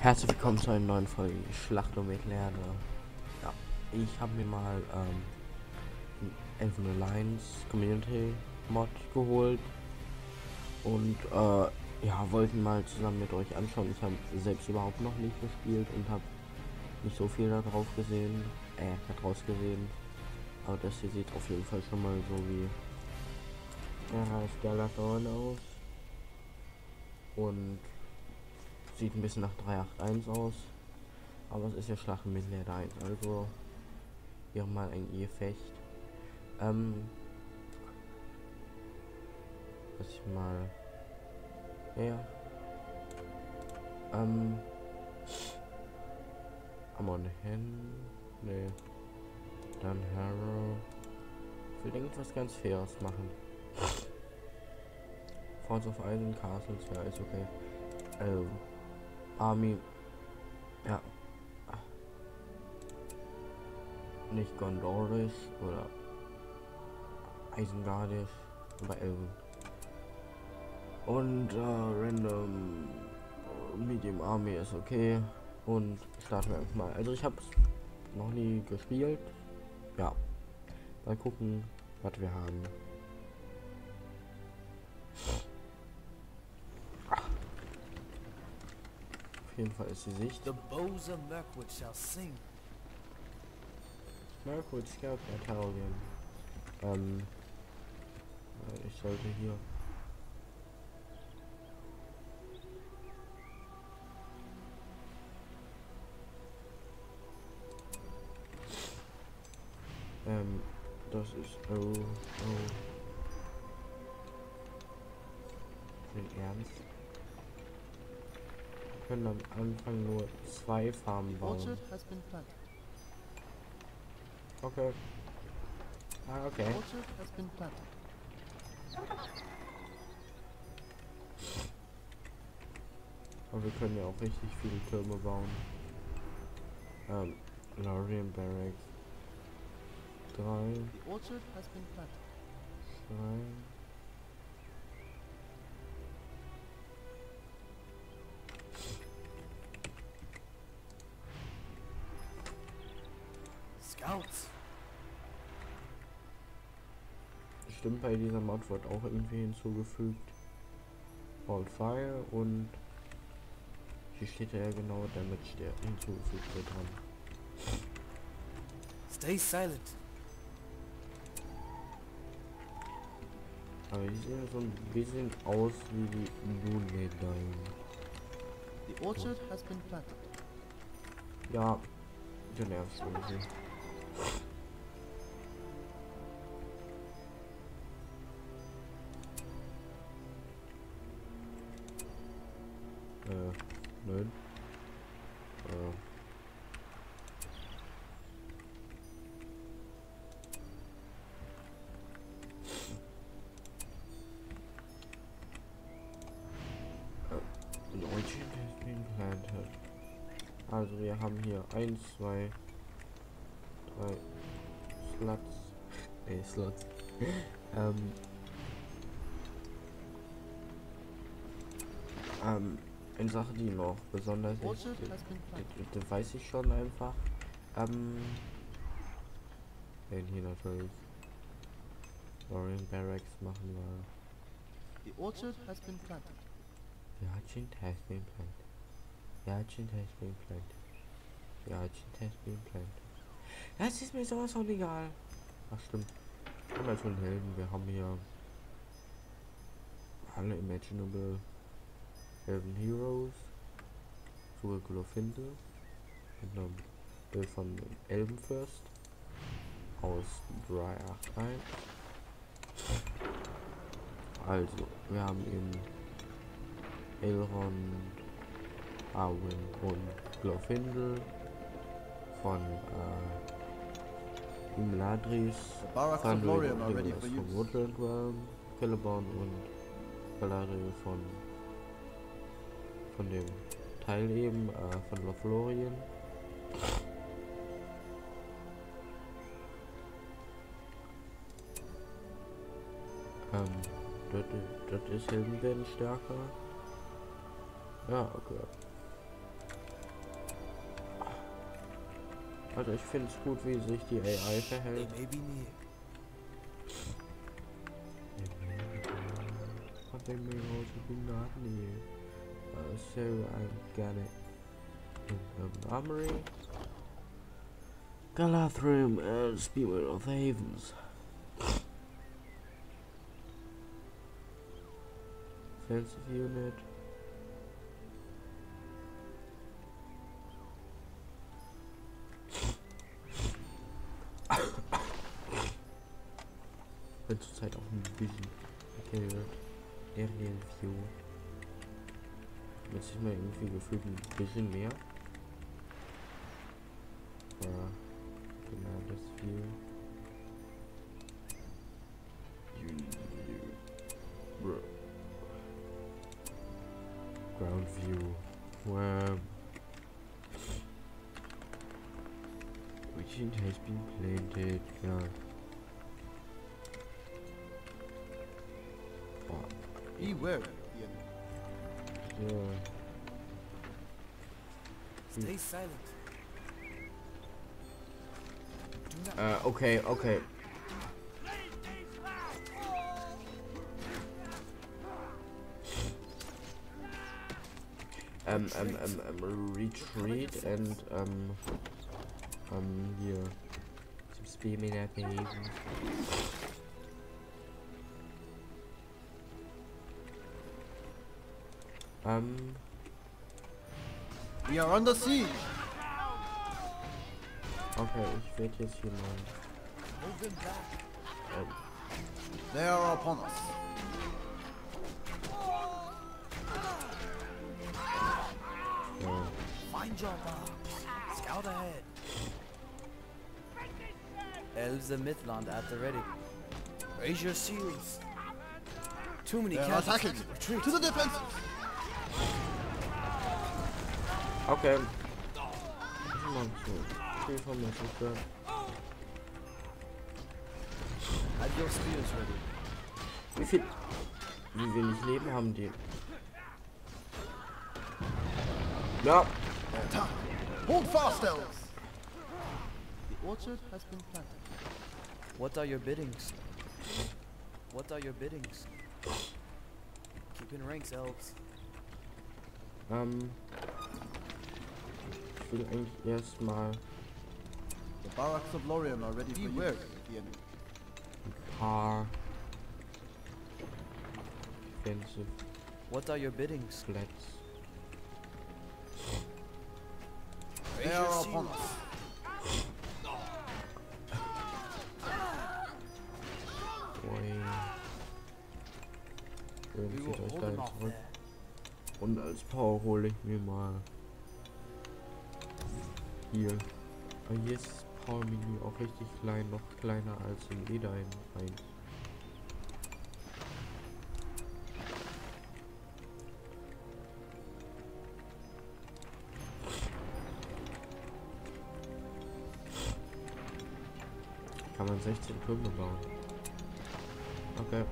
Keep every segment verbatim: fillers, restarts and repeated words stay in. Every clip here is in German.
Herzlich willkommen zu einer neuen Folge Schlacht um Mittelerde. Ja, ich habe mir mal ähm, Elfen Alliance Community Mod geholt und äh, ja, wollten mal zusammen mit euch anschauen. Ich habe selbst überhaupt noch nicht gespielt und habe nicht so viel da drauf gesehen, äh, daraus gesehen. Aber das hier sieht auf jeden Fall schon mal so wie ja, Skeleton aus und sieht ein bisschen nach drei acht eins aus. Aber es ist ja Schlacht mit Mittelerde eins, also hier mal ein Gefecht. Ähm, was ich mal, ja, ähm, Amon Hen, ne, dann Harrow. Ich will irgendwas ganz Faires machen. Forts of Eisen Castles, ja, ist okay. Ähm, Army, ja, nicht Gondorisch oder Eisengardisch, aber Elben. Und äh, Random äh, Medium Army ist okay. Und starten wir einfach mal. Also ich habe noch nie gespielt. Ja, mal gucken, was wir haben. Auf jeden Fall ist die Sicht. The bows of Mirkwood shall sing. Mirkwood Scout Battalion. Ähm, ich sollte hier. Ähm, das ist. Oh, oh. Nicht ernst. Wir können am Anfang nur zwei Farmen bauen. Okay. Ah, okay. Aber wir können ja auch richtig viele Türme bauen. Ähm, Lorien Barracks. Drei. Drei. Scouts. Stimmt, bei dieser Mod wird auch irgendwie hinzugefügt. Hold Fire und hier steht ja genau Damage, der hinzugefügt wird dran. Stay silent. Aber die sehen so ein bisschen aus wie die Lunedain. The orchard has been planted. Ja, du nervst irgendwie. Äh, nein. Äh. Äh, Orchard has been planted. Also wir haben hier eins, zwei, drei Slots. Nee, Slots. ähm, ähm, eine Sache, die noch besonders ist, das, das weiß ich schon einfach. Ähm, wenn hier natürlich Lorien Barracks machen wir. The orchard has been planted. The orchard has been planted. The orchard has been planted. The orchard has been planted. Das ist mir sowas von egal. Ach stimmt. Wir haben ja schon Helden. Wir haben hier alle imaginable Elven Heroes. Sogar Glorfindel. Mit einem Bild von Elbenfürst. Aus drei acht eins. Also, wir haben eben Elrond, Arwen und Glorfindel von äh, Imladris, Thranduil und Legolas von Woodland Realm, Celeborn und Galadriel von von dem Teil eben äh, von Lothlorien. Ähm, dort, dort ist Helden werden stärker. Ja, okay. Also ich finde es gut, wie sich die A I They verhält. may be near. But they may also be not near. Uh, so I got it in the armory. Galadrim and Spearman of the Havens. Offensive unit. Bin zurzeit auch ein bisschen erkältet. Aerial View. Jetzt ist mir irgendwie gefühlt ein bisschen mehr. Ja, genau das View. Bro. Ground View. Wow. Which has been planted. Ja. Beware the enemy. So. Stay silent. Do not Äh, okay, okay. Ähm, ähm, ähm, ähm, retreat and, ähm, ähm, hier. Zum Spearman at the Havens. Ähm, We are under siege. okay, ich werde jetzt hier mal, Hold them back. ähm, They are upon us. ja, Find your marks. Scout ahead. Elves of Midland at the ready. Raise your shields. Too many They're casualties. attacking. Retreat. To the defensive. okay. Ich mach so, viel von mir zu hören. Have your spears ready. Wie viel, wie wenig Leben haben die? Ja, Attack. Hold fast, elves. The orchard has been planted. What are your biddings? What are your biddings? Keep in ranks, elves. ähm, ich will eigentlich erstmal The barracks of Lorien are ready for you. Beware the enemy. ein paar defensive What are your biddings? flats. Raise They your are upon shields. us. Ui. Schön, We zieht will euch hold da them off zurück. there. Und als Power hole ich mir mal hier. Aber hier ist das Power-Menü auch richtig klein, noch kleiner als im Leder eins. Kann man sechzehn Türme bauen. Okay.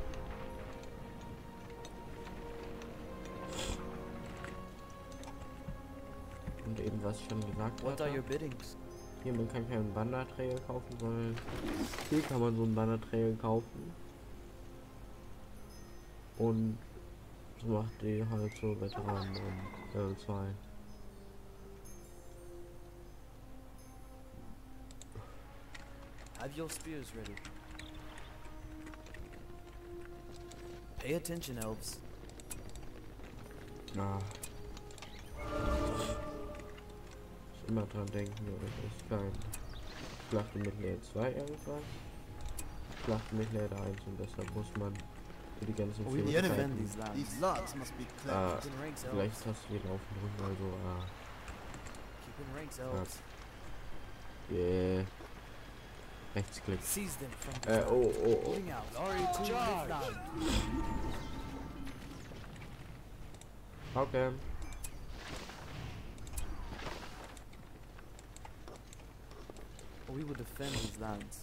Und eben was ich schon gesagt What are hatte. your biddings? Hier, man kann keinen Wanderträger kaufen, sondern hier kann man so einen Wanderträger kaufen. Und so macht die halt so Veteranen und Level zwei. Have your spears ready. Pay attention, elves. Ja. Ich immer dran denken, oder ist kein Schlacht mit Layer zwei irgendwas. Schlacht mit Layer eins und deshalb muss man für die ganzen We will the enemy. defend Fähigkeiten, these lands. These lands must be cleared. äh, Keep in ranks, elves. vielleicht hast du den auf dem Rücken, also, ah, Keep in ranks, elves. yeah. Rechtsklick. Seize them from Äh, behind. oh, oh, oh. Moving out. Glory to Midland. Okay. We will defend these lands.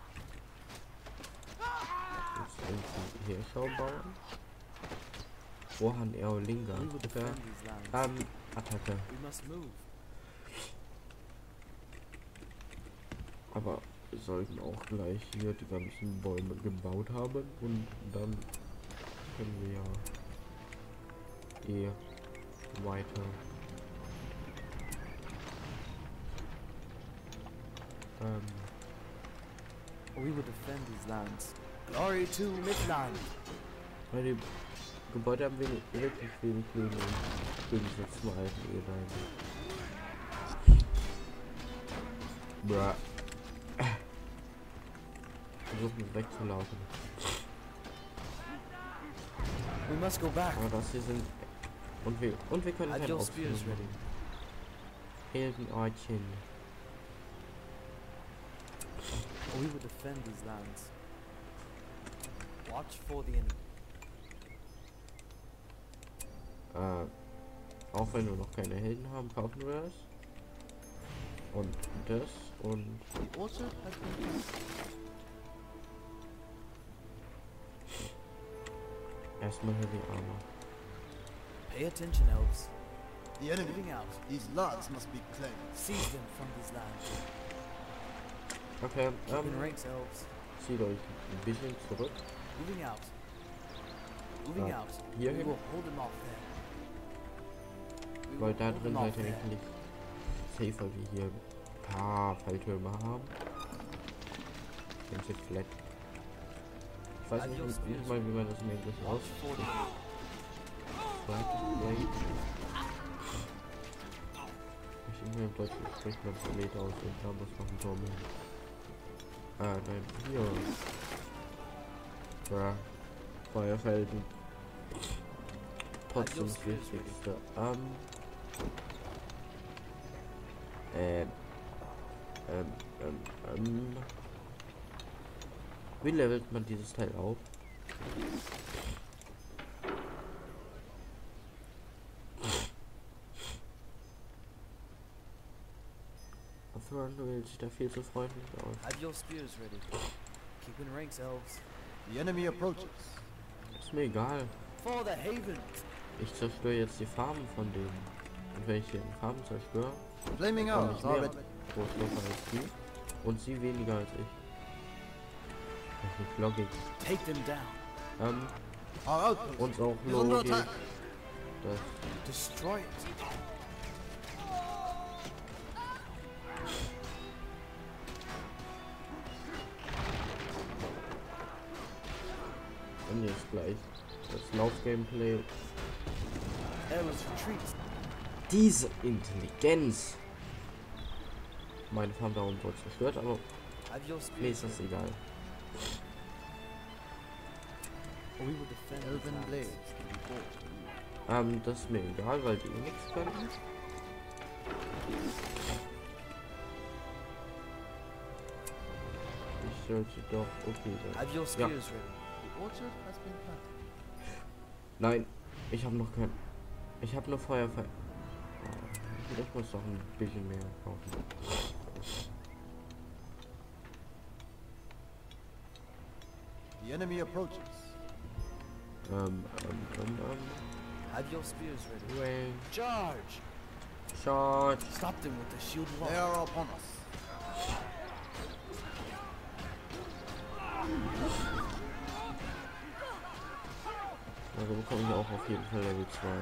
Jetzt irgendwie Heerschau bauen. Rohan Eolinga. We will Okay. defend these lands. Ähm, Attacke. We must move. Aber wir sollten auch gleich hier die ganzen Bäume gebaut haben und dann können wir ja eh weiter. Ähm, We will defend these lands. Glory to Midland. weil die Gebäude haben wenig, wirklich wenig Leben im Gegensatz zum alten Ehedein. Bruh. Versuchen wegzulaufen. We must go back. Aber das hier sind. Und wir und wir können Have kein your spears Aufspielen. ready. Heldenortchen. We will defend these lands. Watch for the enemy. Äh, auch wenn wir noch keine Helden haben, kaufen wir das. Und das und The orchard has been planted. erstmal Heavy Armor. Pay attention, elves. The enemy. Moving out. These lands must be claimed. Seize them from these lands. Okay, Keep in ähm, ranks, elves. zieht euch ein bisschen zurück. Moving out. Moving Ah, out. hier We hin? will hold them off there. We Weil will da hold drin them off seid ihr there. eigentlich safe, weil wir hier ein paar Falltürme haben. Sind jetzt flat. Ich weiß nicht, nicht, nicht mal, wie man das im Englischen Watch ausspricht. for the enemy. Flat, flat. Ich irgendwie im Deutschen spricht man es Meter aus und da muss noch ein Turm hin. Ah, nein, hier. Ja, Feuerfelden. Trotzdem das Wichtigste. Ähm. Ähm. Ähm, ähm, ähm. Wie levelt man dieses Teil auf? Thorn wählt sich da viel zu freundlich aus. Have your spears ready. Keep in ranks, elves. The enemy approaches. Ist mir egal. For the haven. Ich zerstöre jetzt die Farben von denen. Und wenn ich hier die Farben zerstöre, Flaming habe arrows ich are mehr ready. Rohstoffe als sie. Und sie weniger als ich. Das ist nicht Logik. Take them down. Ähm, Our outpost uns auch is under Logik. attack. Das Destroy it. und jetzt gleich das Lauf-Gameplay. Arrows retreat. Diese Intelligenz. Meine Farm darum wurde zerstört, aber Have your mir ist spears das egal. We will defend these Elven lands. blades can be bought. Ähm, das ist mir egal, weil die eh nichts können. Ich sollte doch okay sein. Have your Ja. spears ready. The orchard has been planted. Nein, ich habe noch kein. Ich habe nur Feuerfall. Oh, ich muss doch ein bisschen mehr kaufen. The enemy approaches. Ähm, ähm, ähm, ähm. Have your spears ready. Range. Charge. Shot. Stop them with the shield wall. They are upon us. Also bekomme ich auch auf jeden Fall Level zwei.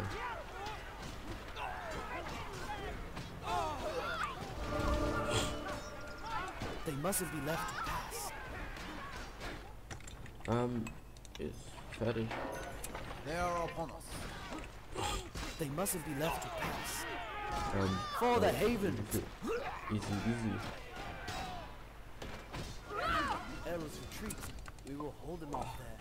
They mustn't be left to pass. Ähm, ist fertig. They are upon us. They mustn't be left to pass. Ähm, For the äh, haven. Easy, easy. Arrows retreat. We will hold them off there.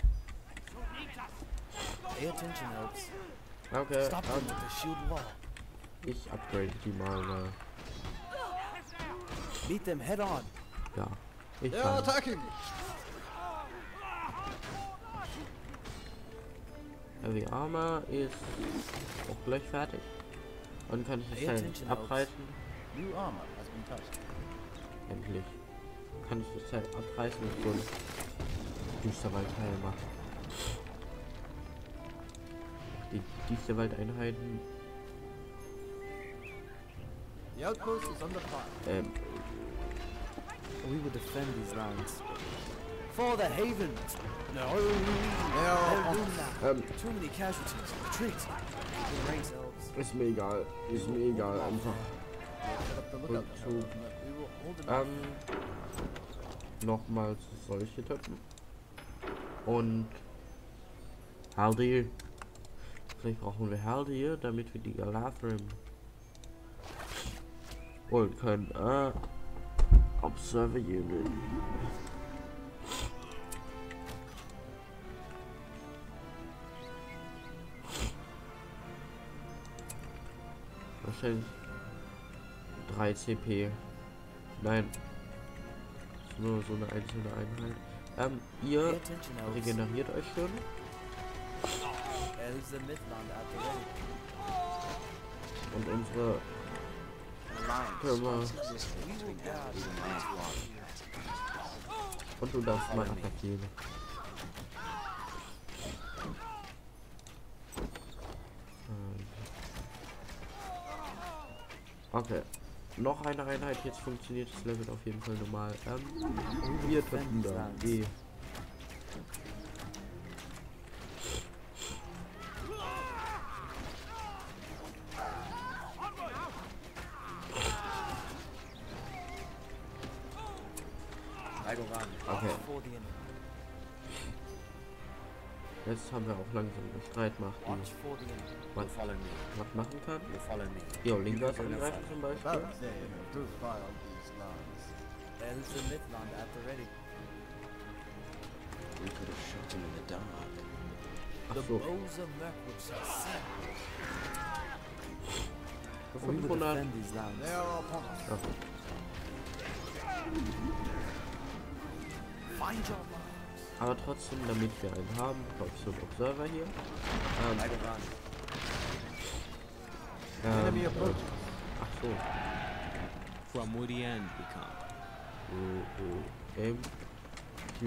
Pay attention, elves. Okay, Stop them ähm, with the shield wall. ich upgrade die mal. Äh, Meet them head on. ja, ich They are kann. attacking. Heavy Armor ist auch gleich fertig. Und kann ich das Pay Teil attention, Elves. abreißen? New armor has been touched. Endlich. Kann ich das Teil abreißen und so ein düsterer Teil machen. die dichte Waldeinheiten. The outpost is under fire. Ähm, We will defend these lands. For the havens! No! They are upon us. ähm, Too many casualties. Retreat! The ranks elves. ist mir egal. Ist mir egal, einfach. Set up the lookout Rückzug. tower. We will hold them Ähm, nochmals solche Töpfen. Und Haldir. Vielleicht brauchen wir Haldir, damit wir die Galadrim holen können. Äh, Observer Unit. Wahrscheinlich drei C P. Nein. Ist nur so eine einzelne Einheit. Ähm, Pay ihr attention, elves. regeneriert euch schon. Elves of Mythland at the ready. Und unsere Firma. Und du darfst mal attackieren. Okay. Noch eine Einheit, jetzt funktioniert das Level auf jeden Fall normal. Ähm, wir töten da. Geh. Okay. For the enemy. Jetzt haben wir auch langsam eine Streitmacht, Watch die for the enemy. was, Follow me. was machen kann. You follow me. Jo, Lingas angreifen zum The Beispiel. barracks there do fire on these lands. Elves of Mythland at the ready. We could have shot him in the dark. Ach The so, bows of Mirkwood shall sing. für We will fünfhundert. defend these lands. They are upon us. Ach, Find your marks. aber trotzdem, damit wir einen haben, brauche ich so einen Observer hier. Ähm, Enemy ähm, approaches. ach so. From where the end we come. Oh, oh. Aim. Q.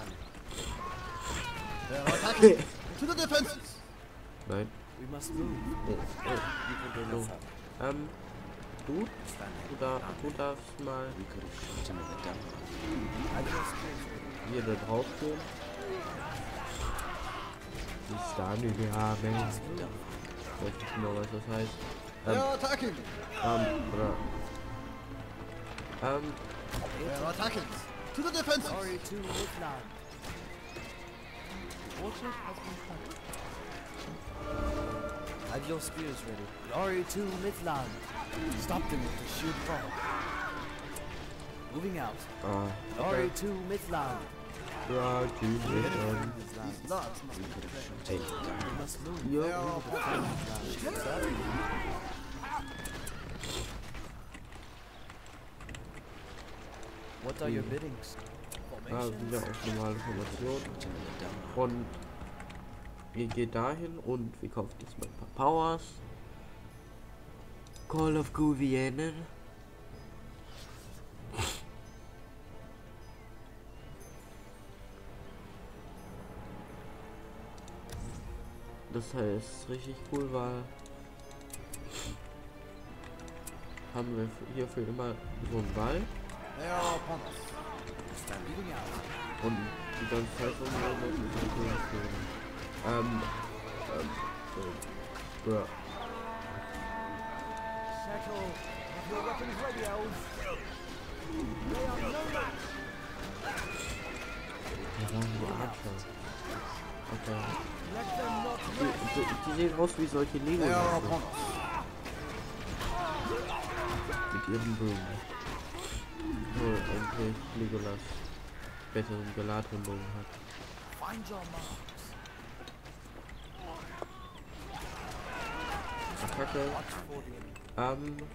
They are attacking. To the defenses. Nein. We must move. Oh, oh. So. Ähm, du? Du, da, du darfst mal We could have shot him in the dark. I just hier da drauf gehen. Die Stani haben. Ich weiß nicht genau, was das heißt. They Ähm, are attacking. ähm, oder. Ähm, They are attacking. To the defenses. Sorry to Midland. Orchard has been planted. Have your spears ready. Glory to Midland. Stop them with the shield fall. Moving out. ah, Glory to Midland. ja, die These These lands. lands must be defended. We must move. They ja, are upon us. Defend these lands. What are your biddings? da sind wir auf normale Formation. Und ihr geht dahin und wir kaufen jetzt mal ein paar Powers. Call of Guvianen. Das heißt richtig cool, weil haben wir hier für immer so einen Ball They are upon us. Moving out. und die ganze Zeit so eine ähm, ähm, so, ja. Shackle. Have your weapons ready, elves. They are no match. Ja, die Archer. Okay. Let them not Die, die, die sehen aus wie solche Lego They are upon us. mit ihren Bögen. Nur eigentlich Legolas besseren Galadrim-Bogen hat. find your marks. Attacke. Watch for the enemy. Ähm.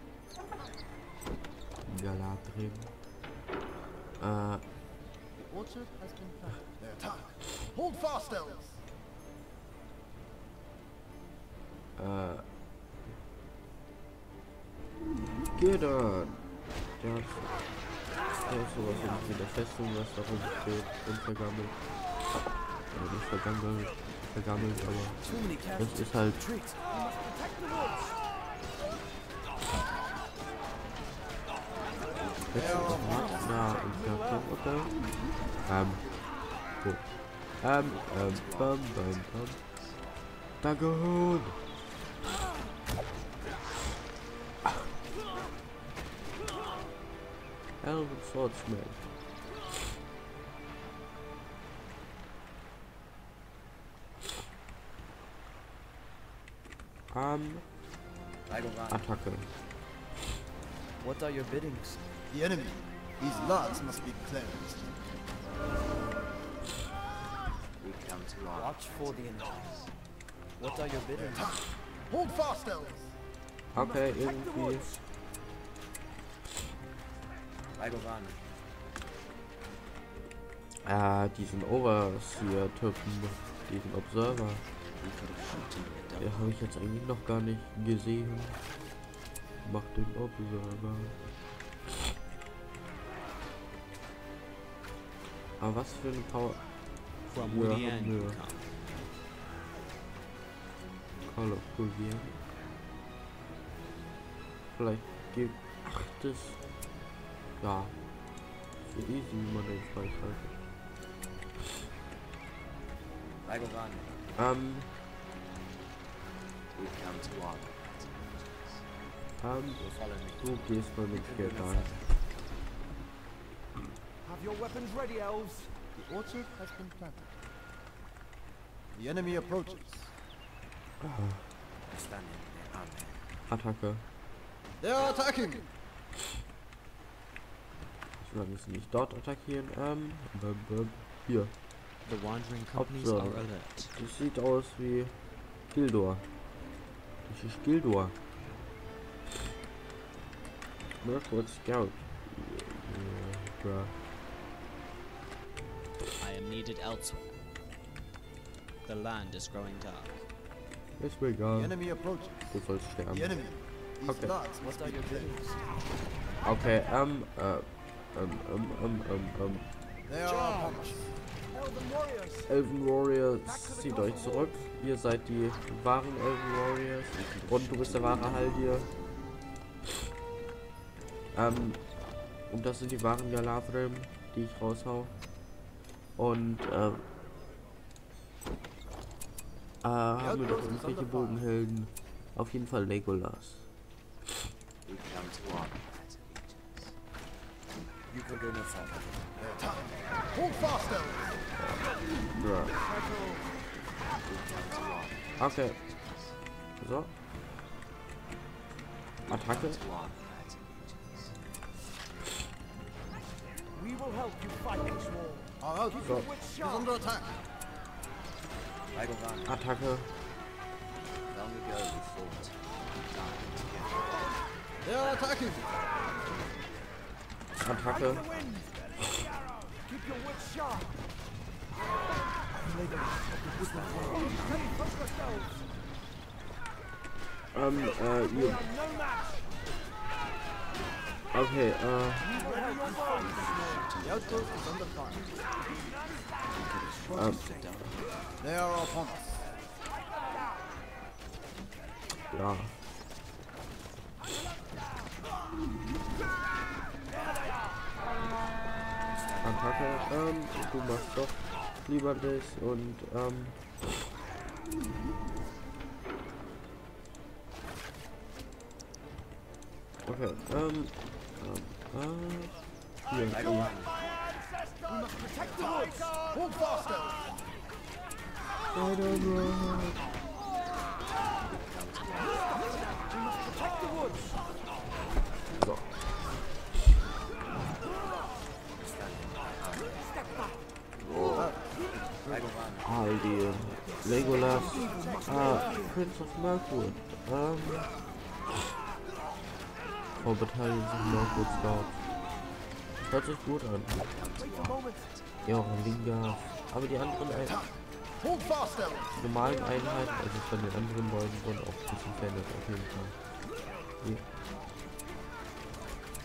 Galadrim. Äh. The orchard has been planted. They attack. Hold fast, elves. Äh. Gideon. Der hat, der hat sowas irgendwie in der Festung, was da rumsteht und vergammelt. Oder nicht vergammelt. vergammelt, aber Too many das casualties. ist halt Retreat. We must protect the woods. ja, und okay. Ähm, so. Ähm, ähm, bam, bam, bam. Danke, Hund. Elven Swordsman. Ähm, Attacke. What are your biddings? The enemy. These lots must be cleansed. We come to our Watch for the enemies. What are your biddings? Hold fast, elves. Okay, irgendwie. Ragovan. Äh, diesen Overseer-Typen, diesen Observer, We could have shot him in the den dark. habe ich jetzt eigentlich noch gar nicht gesehen. Mach den Observer. Aber was für eine Power. From Ja, Woody End ja. we come. Call of probieren. Vielleicht gibt. Ach, das. Ja. So easy, wie man den freischaltet. Ragovan. Ähm, We come to our ähm, You'll follow me. du gehst mal mit hier rein. Have your weapons ready, elves. The orchard has been planted. The enemy approaches. We're standing there, aren't they? Attacke. They are attacking. Solange sie nicht dort attackieren. Ähm, bum, bum. Hier. The wandering companies Observer. are alert. Das sieht aus wie Gildor. Das ist Gildor. Mirkwood Scout. Ja, ja. I am needed elsewhere. The land is growing dark. Ist mir The egal. enemy approaches. Du sollst sterben. The enemy. These Okay. lots What must are be your cleansed. biddings? Okay, ähm, äh, ähm, ähm, ähm, ähm, ähm. They are upon us. Elven Warriors, zieht euch zurück. Ihr seid die wahren Elven Warriors. Und du bist der wahre Haldir. Ähm, und das sind die wahren Galadrim, die ich raushau. Und, ähm, äh, haben wir noch irgendwelche Bogenhelden? Auf jeden Fall Legolas. We come to our allegiance. You can go no further. They attack. Hold fast, elves. Ja. We come to our Okay. So. Attacke. to our allegiance. We will help you fight this war. Our outfit So. is under attack. Ragovan. Attacke. Long ago we fought and died together. They are attacking. Attacke. Keep your wits sharp. Ähm, äh, ihr. Okay, äh. The outpost is under fire. Ähm, They are upon us. ja. Attacke, ähm, du machst doch lieber das und, ähm. Okay, ähm. ähm äh, hier, Ragovan. We must protect the woods. Hold fast, elves. Protect the woods. so. Ragovan. Ah, die Legolas. Ah, Prince of Mirkwood. Ähm. Oh, Battalions of Mirkwood Scouts. Hört sich gut an. Ja, Linga. Aber die anderen Ein Hold fast, elves. die normalen Einheiten, also von den anderen Leuten, wurden auch ein bisschen verändert auf jeden Fall. Hier.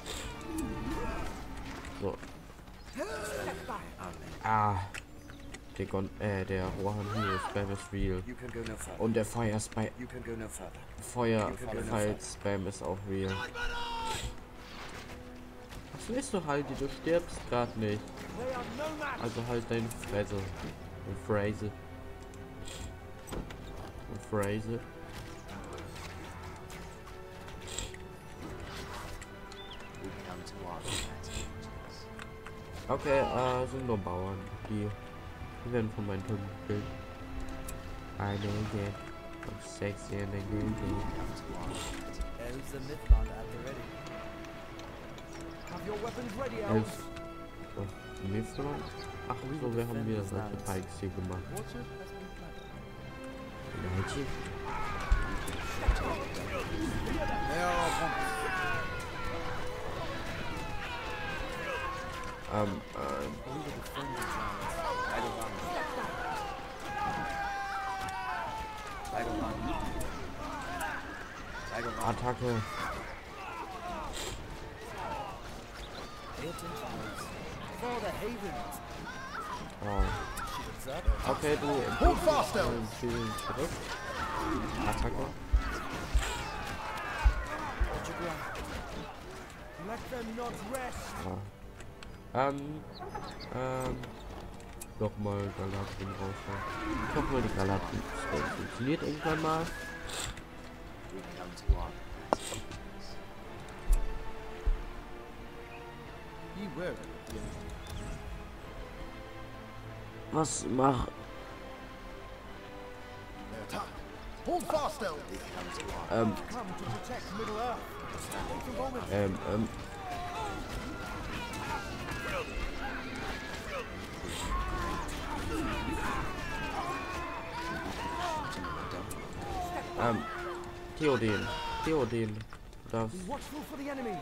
So. Ah. der Gon äh, der Rohan Hero Spam ist real. You can go no further. Und der Feuer Spam You can go no further. Feuer Spam ist auch real. Was willst du, Haldi? Du stirbst gerade nicht. Also halt deine Fresse. Und Phrase. Und Phrase. We come to our advantages. Okay, äh, sind nur Bauern. Die, die werden von meinen Türmen gekillt. Eine Idee. Und sexy in der Güte. We come to our advantages. Elves and Mithlond at the ready. Have your weapons ready, Elf. elves. Und Mithlond? Ach so, wir haben wieder solche Pikes hier gemacht. Orchard has been planted. Welche? They are our opponents. Ähm, ähm, We will defend these lands. I don't want I don't want I don't want Attacke. Pay attention, elves. For the Havens. Oh. Shields up. Okay, du. Hold fast, Ähm, elves. Shield zurück. Attacke. Hold your ground. Let them not rest. Ah. Ähm, ähm, nochmal Galadrim raushauen. Ich hoffe mal, die Galadrim funktioniert irgendwann mal. we come to our advantages. Be wary of the enemy. Was mach? They attack. Hold fast, elves. We come to our Ähm, Come to protect Middle Earth. Wait a moment. ähm, ähm. Ähm, Theoden. Theoden. Du darfst. Be watchful for the enemy.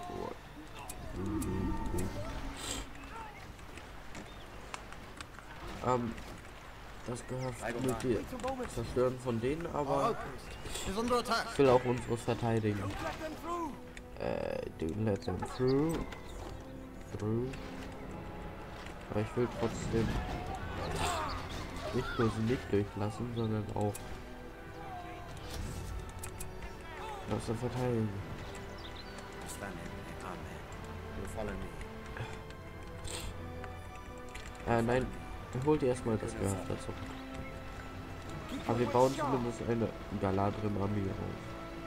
Ähm, das gehört mit dir Wait a moment. zerstören von denen, Our aber outpost is under attack. ich will auch unseres verteidigen. Don't let them through. Äh, do let them through. Through. Aber ich will trotzdem nicht nur sie nicht durchlassen, sondern auch das zu verteidigen. stand in Amen. You follow me. Äh, nein, holt ihr erstmal das Gehöft dazu. Aber wir bauen zumindest eine Galadrim-Armee auf.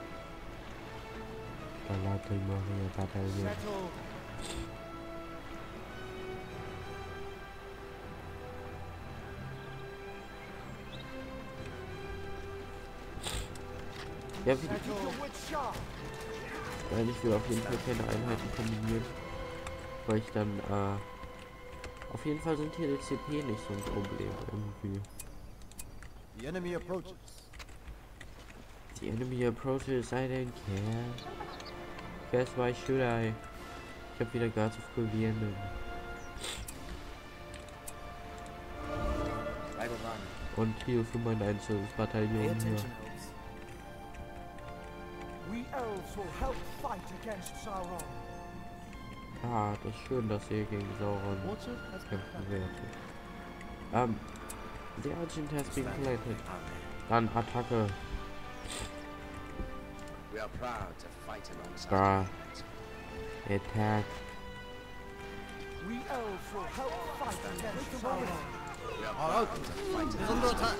Galadrim-Armee-Bataillon. Settle. Ja, wie, Settle. Your wits sharp. nein, ich will auf jeden Fall keine Einheiten kombinieren. Weil ich dann, äh, auf jeden Fall sind hier die C P nicht so ein Problem irgendwie. The enemy approaches. The enemy approaches, I don't care. Guess why should I? Ich hab wieder Guards of Covenant. I will run. Und hier für mein einzelnes Pay Bataillon hier. attention, elves. We elves will help fight against Sauron. Ah, das ist schön, dass ihr gegen Sauron Orchard has been kämpfen planted. werdet. Ähm, the Argent has been Stand in planted. Amen. Dann Attacke. We are proud to fight alongside Scar. you. Attack. We elves will help fight against Sauron. We are Our proud outpost to fight is under attack.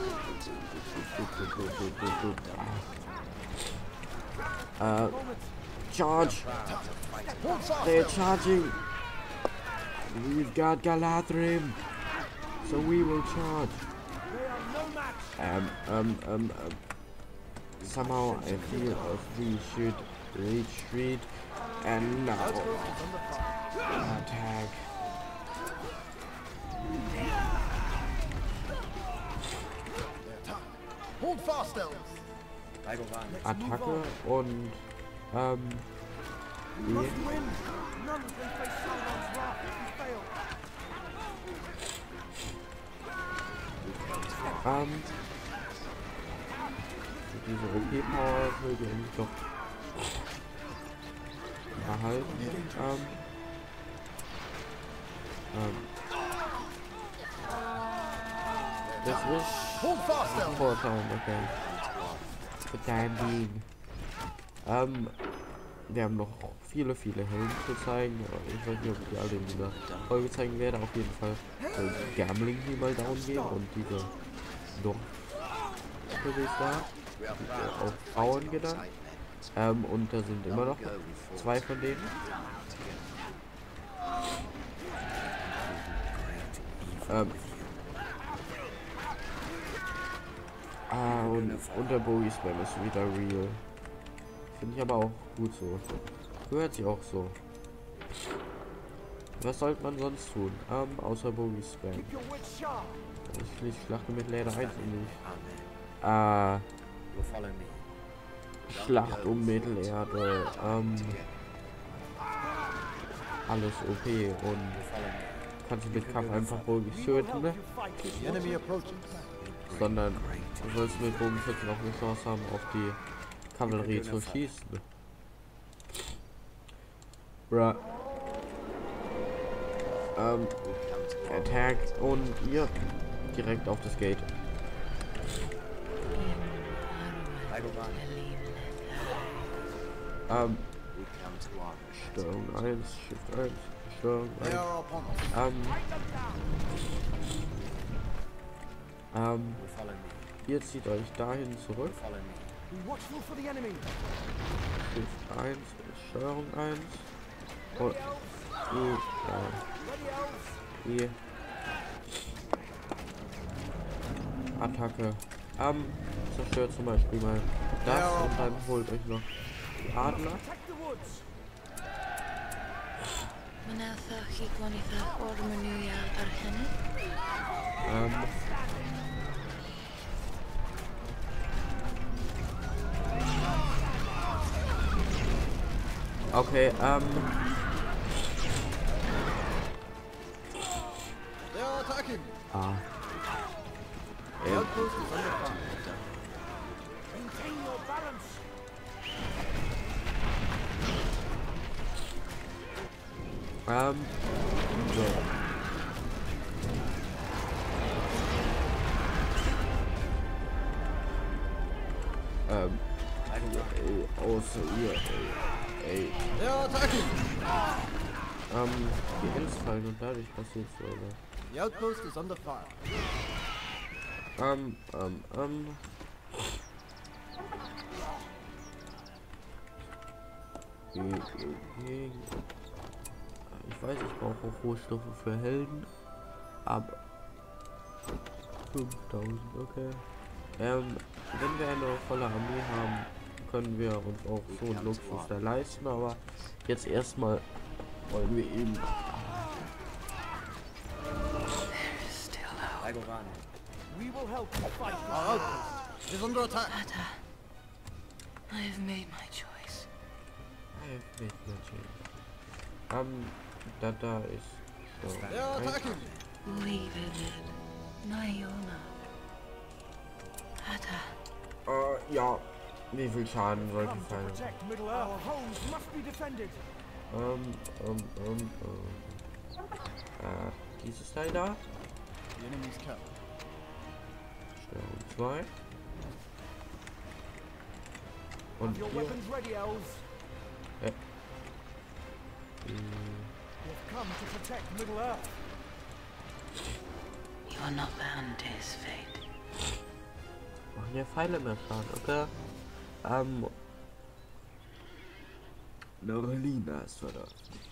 Äh, charge. proud to fight Hold fast, They're elves. charging. We've got Galadrim. So we will charge. They are no match. Um, um, um, um. Somehow I feel as we should retreat and now Outpost is under fire. attack. They attack. Hold fast, elves. I will run. Let's move Attacke on. und ähm We must win. None can face Sauron's wrath if we fail. ähm diese O P-Power will die eigentlich doch erhalten. Ähm, ähm, Das ist Hold fast, ein elves. Vorteil, okay. Für dein Ding. Ähm, wir haben noch viele, viele Helden zu zeigen. Ich weiß nicht, ob ich die alle in dieser Folge zeigen werde. Auf jeden Fall soll die Gamling hier mal down gehen und diese Dorf da, die auch Frauen genannt. Ähm, und da sind immer noch zwei von denen. Ähm, ah, und, und der Bowie Spam ist wieder real. Finde ich aber auch gut so. Gehört sich auch so. Was sollte man sonst tun? Ähm, außer Bowie Spam. Keep your wits sharp. Ich schließe Schlacht mit Leder eins und nicht. Äh, You'll follow me. Schlacht um Mittelerde. Ähm, alles O P und Follow me. kannst du mit Kampf einfach ruhig töten, ne? The enemy approaches. Sondern du sollst mit Bogenschützen auch eine Chance haben, auf die Kavallerie zu schießen. Bruh. Ähm, Attack und ihr direkt auf das Gate. Ähm, Steuerung eins, Shift eins, Steuerung They eins. are upon us. Ähm, ähm, Follow me. ihr zieht euch dahin zurück. Follow me. Be watchful for the enemy. Shift eins, Steuerung eins. Und E, ja, Ready, elves. E. Attacke. Ähm, zerstört zum Beispiel mal das und dann holt euch noch die Adler. Protect the woods. Manatha Higwanitha Ormanuya Arhene. Ähm, okay, ähm, They are attacking. ah. The Ähm, outpost is under fire. Maintain your balance. ähm, so. Ähm, äh, außer ihr, ey, ey, They are attacking. ähm, die Ends fallen und dadurch passiert so, oder? The outpost is under fire. Ähm, ähm, ähm. Ge- ge- ge- Ich weiß, ich brauche auch Rohstoffe für Helden, aber fünftausend, okay. Ähm, wenn wir eine volle Armee haben, können wir uns auch so einen Luxus da leisten, aber jetzt erstmal wollen wir eben Still hope. Agoran. We will help you fight. Our outpost is under attack. Ada, I have made my choice. Ähm, da da ist so. They are ein- attacking. Leave it. Mayona. Ada, Äh, ja. Wie viel Schaden sollte Come to fallen? protect Middle Earth. Our homes must be defended. Ähm, ähm, ähm, ähm. Äh, dieses Teil da. The enemy's camp. Steuerung zwei. Und Your hier. weapons ready, elves. Äh, We've come to protect Middle Earth. you are not bound to his fate. machen ja Pfeile mehr Schaden, okay? Ähm. Norelina ist da.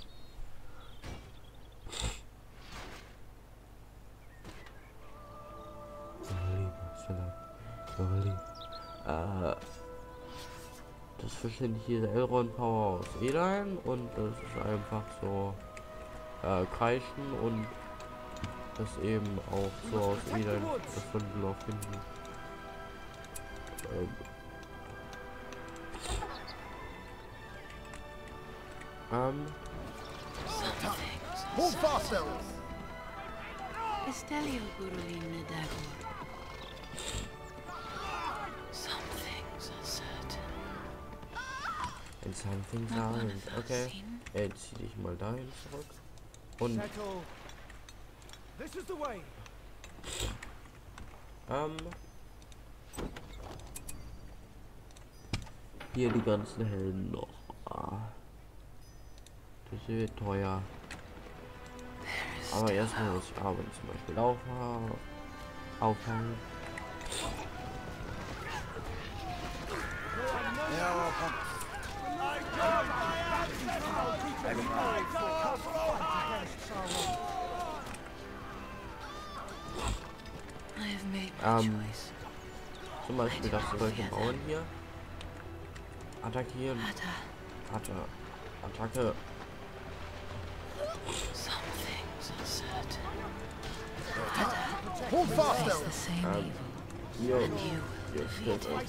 Norelina ist da. Norelina. Äh. Das verschwindet hier der Elrond Power aus Edain und das ist einfach so äh, kreischen und das eben auch so aus Edain das von Blau finden. Ähm. Ähm. Something's Hold fast, elves. Estelio Gurulin Dagor. Something's uncertain. In something Not one sound. of Okay. us seen. Ey, zieh dich mal dahin zurück. Und Settle. This is the way. Ähm. Hier die ganzen Helden noch. Ah. Das wird teuer. Aber erstmal muss ich Arbeit zum Beispiel auf, aufhängen. Ähm, zum Beispiel das solche Bauern hier. Attackieren. Atta Attacke. Hold fast, Ähm, hier, hier steht es.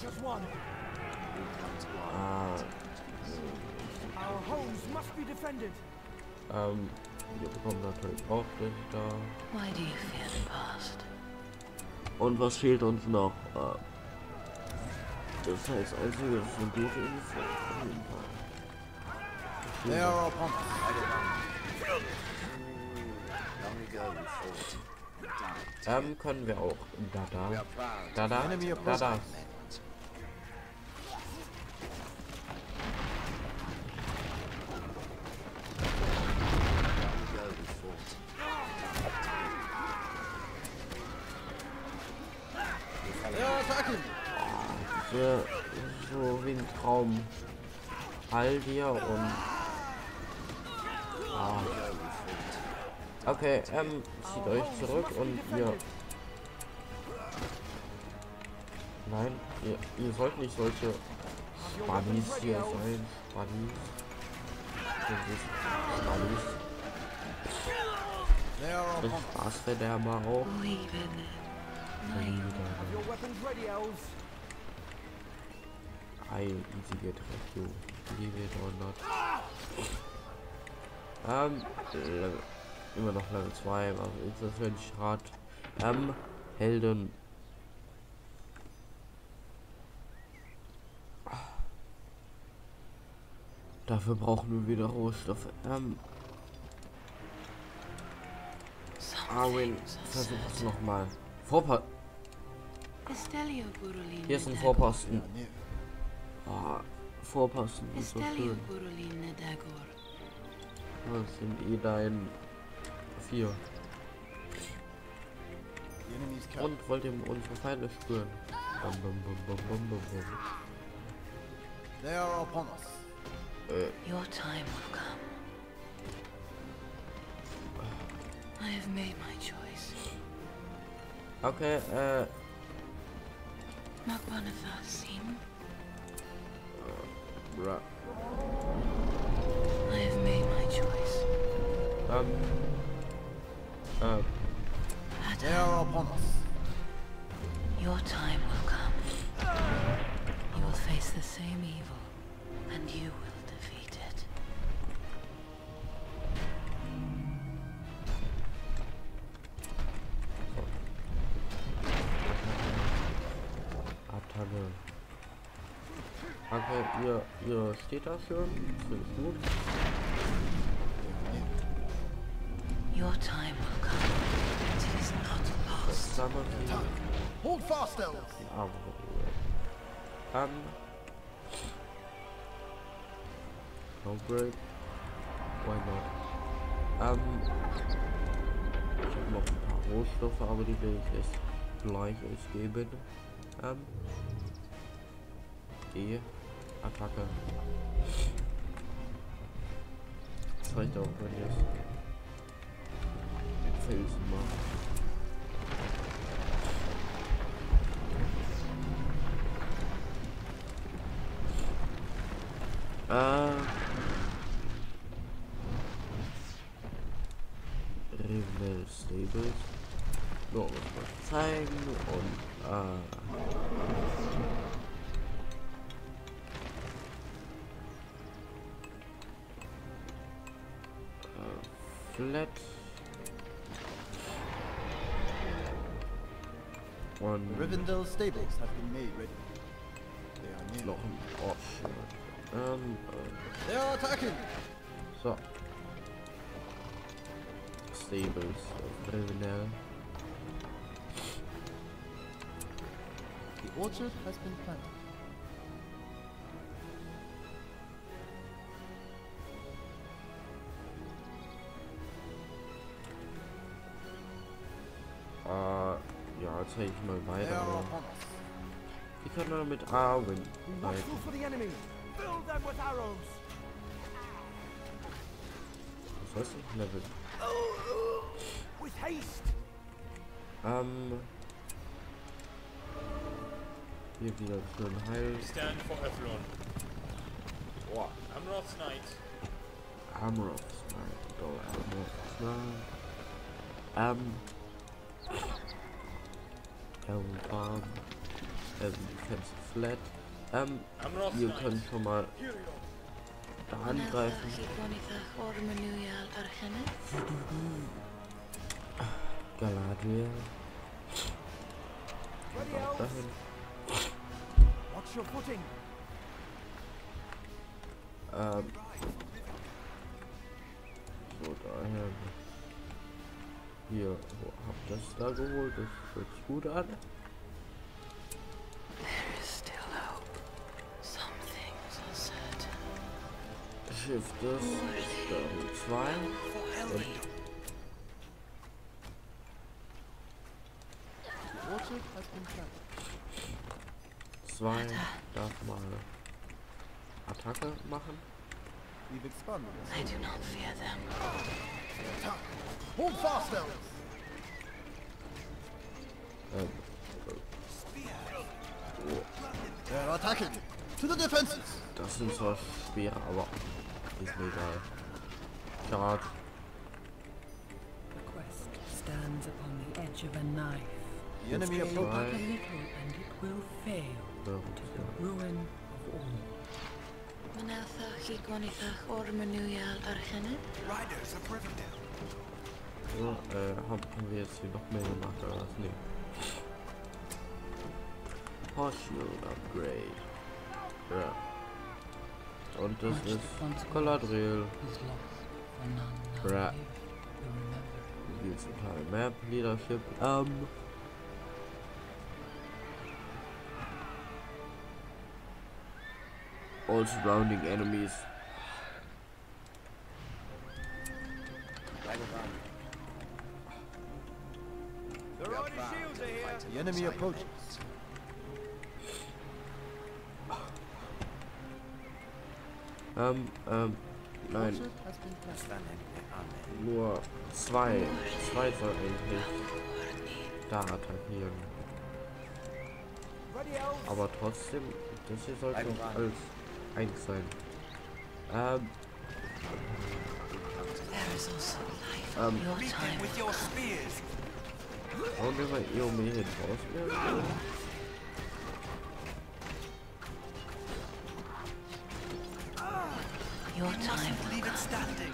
Ah, Our homes must be defended. ähm, wir bekommen natürlich auch Richter. Why do you fear the past? Und was fehlt uns noch? Äh, das heißt, einzige ist eine gute Info. Auf jeden Fall. They are upon us. Long ago we fought and died. Ähm, können wir auch. Da, We da. are proud Da, da. Enemy Da, approach. da. men. Long ago we fought They are attacking. So, so wie ein Traum. Halt hier und. Ah. Okay, ähm, zieht euch zurück und ihr. Nein, ihr, ihr sollt nicht solche Spanies hier sein. Spanies. Das ist Spanies. They are Das upon us. Spaßverderber auch. Believe in it. Have your weapons ready, elves. Ei, easy get recht, du. Die wird hundert. Ähm, Level, immer noch Level zwei, was ist das für ein Schrott? Ähm, Helden. Dafür brauchen wir wieder Rohstoffe. Ähm, Arwen, versuch's nochmal. Vorpa Estelio Burulin. Hier ist ein Vorposten. Near. Ah, Vorposten ist so Estelio schön. Burulin Nedagor. Das sind eh dein vier. The enemy's camp. Und wollt ihr unsere Feinde spüren? Bum, bum, bum, bum, bum, bum, bum. They are upon us. Äh, Your time will come. I have made my choice. okay, äh, Makbanatha Sim. bra. I have made my choice. Ähm, äh, They are upon us. Your time will come. You will face the same evil, and you will defeat it. Attacke. Okay, ihr, ihr steht da schön. Das finde ich gut. Your time will come. And it is not lost. Summer King. Hold fast, elves. Die Arme berührt. Ähm. No break. Why not? Ähm. Ich habe noch ein paar Rohstoffe, aber die will ich erst gleich euch geben. Ähm. E. Attacke. Das reicht auch, wenn ihr es mit Felsen macht. Äh. Rival Stables. So, muss man zeigen und äh. äh, Flat. Und The Rivendell stables have been made ready. They are near. noch ein Option. Ähm, äh, They are attacking. so. Stables of Rivendell. The orchard has been planted. Äh, ja, zeige ich mal They weiter. are aber upon us. Die können wir mit Arwen Watchful halten. for the enemy. Fill them with arrows. Was heißt das? Level. With haste. Ähm. Hier wieder schön heil. Stand for Ethlon. Boah. Amroth's Knight. Amroth's Knight. Oh, Amroth's Knight. Ähm. Elven Farm. Elven Defense Flat. Ähm. Amroth's Ihr Knight. könnt schon mal da angreifen. Galadriel. Ready, Auch elves? dahin. Watch your footing. Ähm. So, daher. Hier, wo habt ihr das da geholt? Das hört sich gut an. There is still hope. Some things are certain. Schiff das. Steuerung zwei. The orchard has been planted. Zwei darf mal Attacke machen. We've expanded this. I do not fear them. Attack! Hold fast, elves! Ähm. Oh, They're attacking! To the defenses! das sind zwar Speere, aber ist mir egal. Karat. The quest stands upon the edge of a knife. The enemy Jetzt approaches. A zwei. little and it will fail to the ruin of all. So, äh, haben, haben wir jetzt hier noch mehr gemacht oder was? Nee. Shield Upgrade. Ja. Und das Much ist that once Galadriel. was is lost, for none now Bra. live who remember. Hier ist eine kleine Map, Leadership. Ähm. All surrounding enemies. The Rider shields are here. The enemy approaches. Ähm, ähm, The nein, orchard has been planted. nur zwei. Zwei soll eigentlich da attackieren. Ready, elves? Aber trotzdem, das hier sollte noch alles eins sein. Ähm, There is also life. ähm, Your time will your spears. wollen wir mal Eomer hier draußen? Your time will come. standing.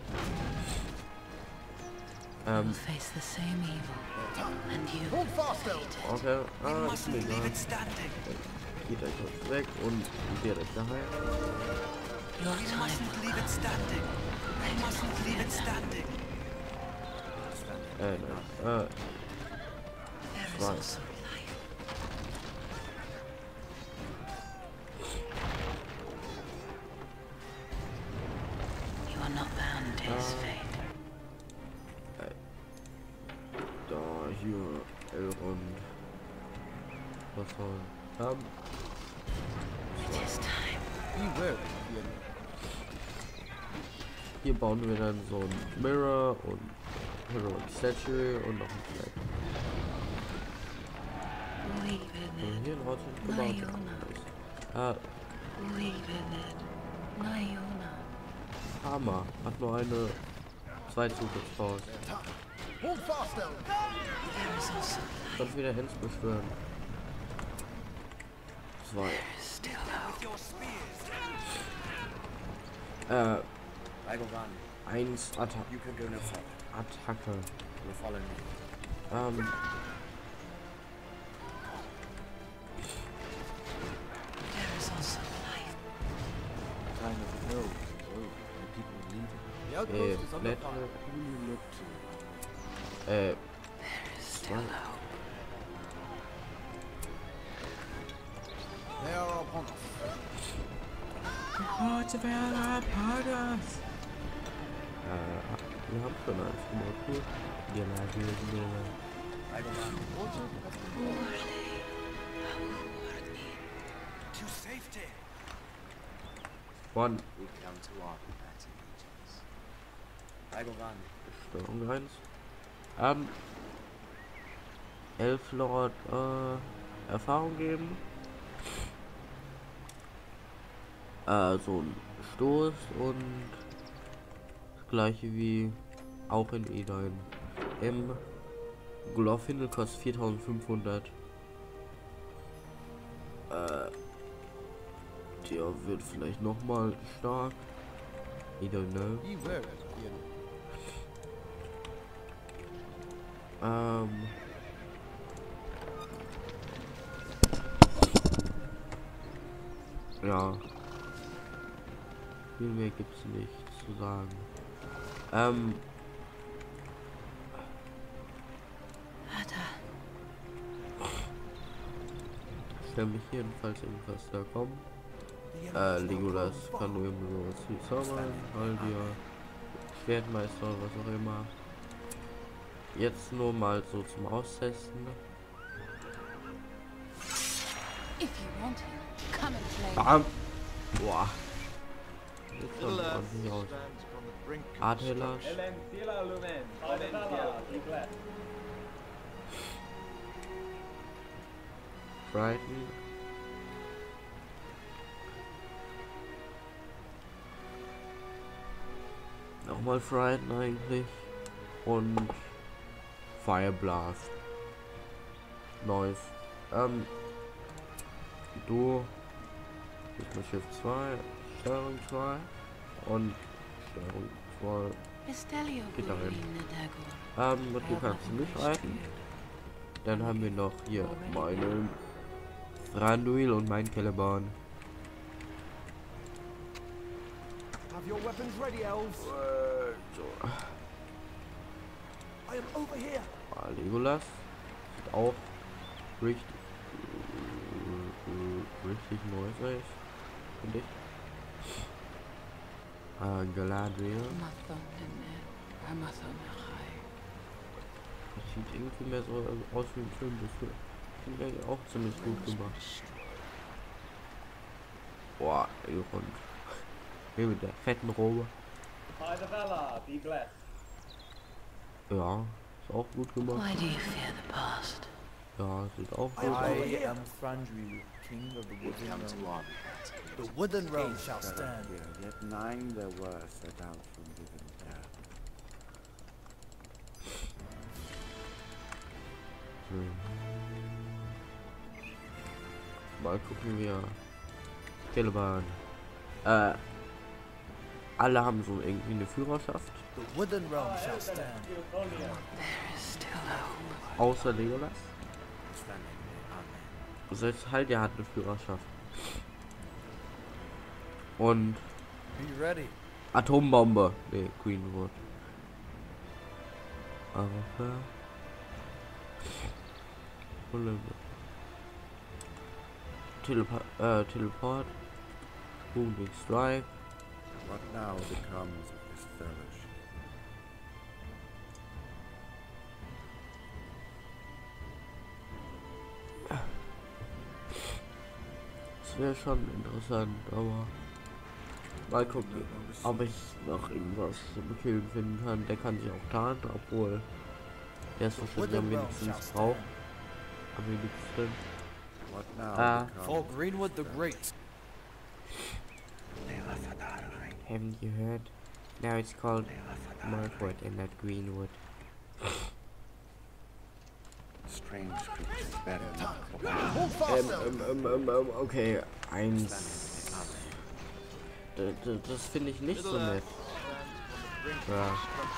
You will Ähm, face the same evil, and you Hold fast, elves! okay, ah, ist mir egal. standing. Geht er kurz weg und direkt daheim. your time will come. standing. I do not fear them. standing. Äh, nein, äh, There is Right. also life. You are not bound to his Ah. fate. da, hier, Elrond. Was soll, ähm, It is time. Be wary of the enemy. hier bauen wir dann so ein Mirror und Heroic Statue und noch ein Flag. Weave Und it, hier ein Ort gebaut. Mayona. Äh, weave it, Nayona. Hammer. Hat nur eine, zwei Zugriffspause. Hold fast, elves! There is also life. Kannst wieder Hens beschwören. Zwei. There is still hope. Your spears. Äh, Ragovan, eins Atta you can go no further. Attacke. You will follow me. Ähm, There is also life. Time of no is over, and people are leaving. The äh, outpost is under Blätter. fire. Who will you look to? Äh, There is still hope. Kurze Werder, Pagas. Äh, wir haben schon eins gemacht, gut. Ja, na, wir sind ja. To safety. One. We come to argue that allegiance. Algoran. Steuerung eins. Ähm. elf Lord äh, Erfahrung geben. Äh, so ein Stoß und das gleiche wie auch in Edain. Im Glorfindel kostet viertausendfünfhundert. Äh, der wird vielleicht noch mal stark. I don't know. Beware it, Ian. Ähm. Ja. Viel mehr gibt's nicht zu sagen. Ähm. Stell mich jedenfalls irgendwas da kommen. Äh, Legolas kann nur immer so zaubern, weil wir Schwertmeister oder was auch immer. Jetzt nur mal so zum Austesten. Bam! Boah. Jetzt kommt ordentlich aus. Artelas. Brighton. Nochmal Frighten eigentlich. Und Fire Blast. Nice. Ähm. Du. Ich muss Shift zwei. Steuerung zwei. Und Steuerung zwei. Geht da rein. Ähm, du kannst nicht reiten. Dann haben wir noch hier meinen Thranduil und mein Celeborn. Have your weapons ready, elves. So. I am over here. Ah, Legolas. Sieht auch richtig, richtig neu aus, finde ich. Ah, Galadriel. Das sieht irgendwie mehr so aus wie ein Film. Das finde ich auch ziemlich gut gemacht. Boah, Elrond. Hier mit der fetten Robe. Ja, ist auch gut gemacht. Ja, sieht auch gut aus. I am Thranduil, king of the We wooden come to realm. argue that The wooden realm shall stand. Yet nine there were set out from given there. Hm. Mal gucken wir. Celeborn. Äh. Alle haben so irgendwie eine Führerschaft. The wooden realm shall stand. Außer Legolas. Selbst halt, er hat eine Führerschaft. Und Be ready. Atombombe. Ne, Greenwood. Aber Telepa äh, Teleport. Booming Strike. What now becomes of this fellowship? Das wäre schon interessant, aber mal gucken, ob ich noch irgendwas zum Killen finden kann. Der kann sich auch tarnen, obwohl der ist wahrscheinlich am wenigsten braucht. Am wenigsten. What now Ah. For Greenwood the Great. Haven't you heard? Now it's called Mirkwood and not Greenwood. strange creatures better not Ähm, ähm, ähm, ähm, ähm, okay, eins. D d das finde ich nicht so nett. Ja.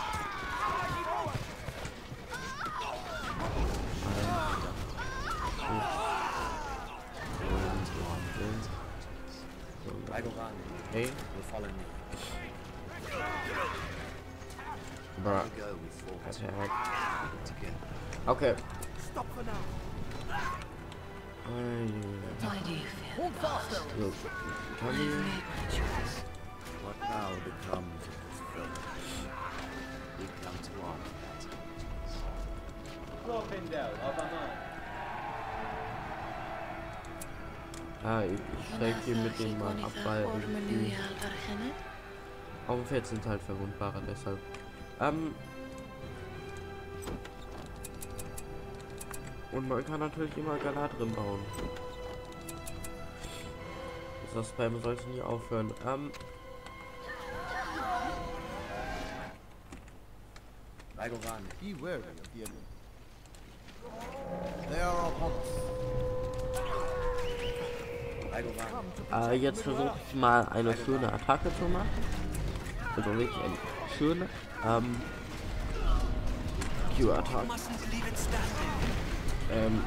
Hey. Bruh. Attack. Okay. Stop for now. Why do you feel? Hold fast, Look, can you? Made my choice. Now the crumbs of this film. We come to honor that intelligence. Ah, ich steig hier mit dem mal ab, weil die auf dem Feld sind halt verwundbarer, deshalb. Ähm. Und man kann natürlich immer Galadrim bauen. Das Spam sollte nie aufhören. Ähm. Ragovan, Be wary of the enemy. They are upon us. Äh, jetzt versuche ich mal eine schöne Attacke zu machen. Also wirklich eine schöne ähm, Q-Attacke. Ähm,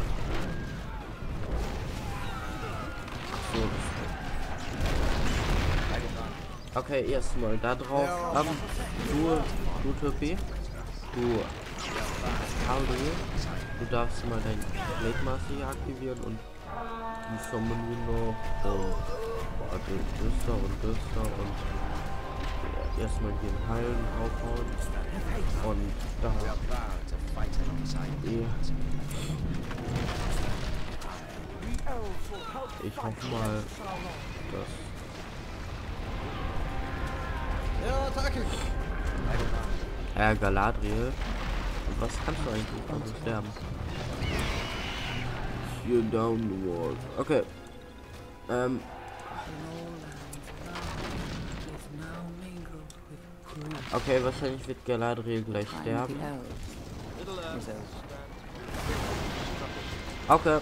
so. Okay, erstmal da drauf. Ähm, du, du Türpi, du Harley, du darfst mal dein Blade Master hier aktivieren und die Summon Window und also das da und das da und ja, erstmal hier einen Heilen aufhauen und da eh. Ich hoffe mal, dass äh, Galadriel, was kannst du eigentlich von so sterben? You're down the wall. Okay. Ähm. Okay, wahrscheinlich wird Galadriel gleich sterben. Okay.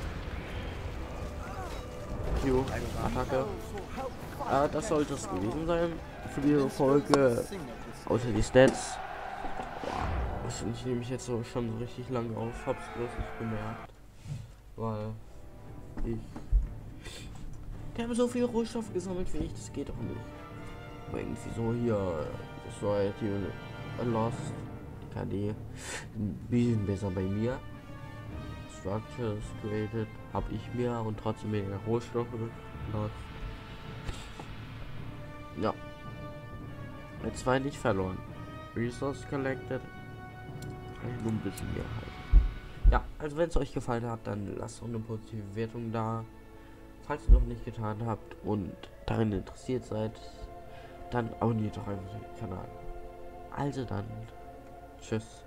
Q, Attacke. Ah, das sollte es gewesen sein für diese Folge. Außer die Stats. Ich, ich nehme mich jetzt so schon so richtig lange auf, hab's bloß nicht bemerkt. Weil ich... Die haben so viel Rohstoff gesammelt wie ich, das geht doch nicht. Aber irgendwie so hier, Society Lost, K D, ein bisschen besser bei mir. Structures created, hab ich mir und trotzdem weniger Rohstoffe lost. Ja. Jetzt zwei nicht verloren. Resource collected. Nur ein bisschen mehr halt. Ja, also wenn es euch gefallen hat, dann lasst doch eine positive Bewertung da. Falls ihr noch nicht getan habt und darin interessiert seid, dann abonniert doch einfach den Kanal. Also dann, tschüss.